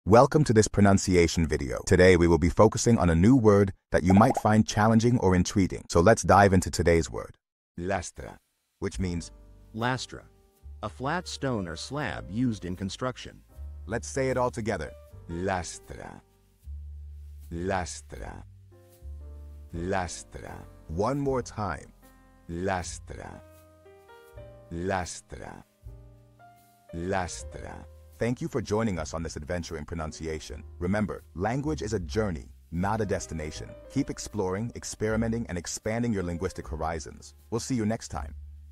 Welcome to this pronunciation video. Today we will be focusing on a new word that you might find challenging or intriguing. So let's dive into today's word. Lastra, which means Lastra, a flat stone or slab used in construction. let's say it all together. Lastra. Lastra. Lastra. One more time. Lastra. Lastra. Lastra. Thank you for joining us on this adventure in pronunciation. Remember, language is a journey, not a destination. Keep exploring, experimenting, and expanding your linguistic horizons. We'll see you next time.